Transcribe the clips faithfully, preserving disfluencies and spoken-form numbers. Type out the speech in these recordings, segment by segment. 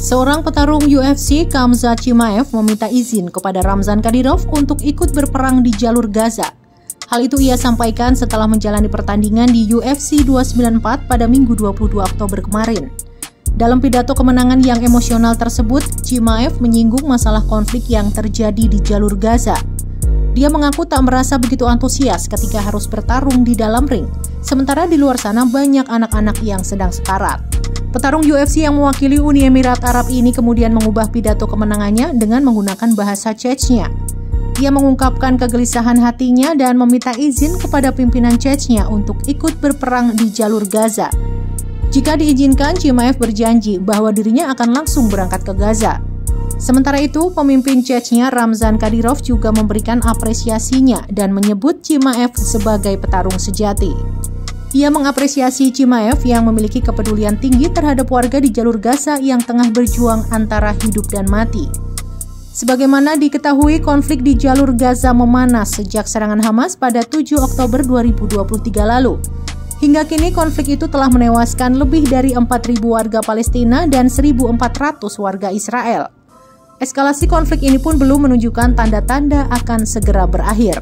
Seorang petarung U F C, Khamzat Chimaev, meminta izin kepada Ramzan Kadyrov untuk ikut berperang di jalur Gaza. Hal itu ia sampaikan setelah menjalani pertandingan di U F C dua sembilan empat pada Minggu dua puluh dua Oktober kemarin. Dalam pidato kemenangan yang emosional tersebut, Chimaev menyinggung masalah konflik yang terjadi di jalur Gaza. Dia mengaku tak merasa begitu antusias ketika harus bertarung di dalam ring, sementara di luar sana banyak anak-anak yang sedang sekarat. Petarung U F C yang mewakili Uni Emirat Arab ini kemudian mengubah pidato kemenangannya dengan menggunakan bahasa Chechnya. Ia mengungkapkan kegelisahan hatinya dan meminta izin kepada pimpinan Chechnya untuk ikut berperang di jalur Gaza. Jika diizinkan, Chimaev berjanji bahwa dirinya akan langsung berangkat ke Gaza. Sementara itu, pemimpin Chechnya Ramzan Kadyrov juga memberikan apresiasinya dan menyebut Chimaev sebagai petarung sejati. Ia mengapresiasi Chimaev yang memiliki kepedulian tinggi terhadap warga di jalur Gaza yang tengah berjuang antara hidup dan mati. Sebagaimana diketahui, konflik di jalur Gaza memanas sejak serangan Hamas pada tujuh Oktober dua ribu dua puluh tiga lalu. Hingga kini konflik itu telah menewaskan lebih dari empat ribu warga Palestina dan seribu empat ratus warga Israel. Eskalasi konflik ini pun belum menunjukkan tanda-tanda akan segera berakhir.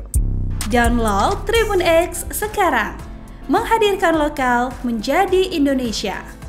Download Tribun X sekarang, menghadirkan lokal menjadi Indonesia.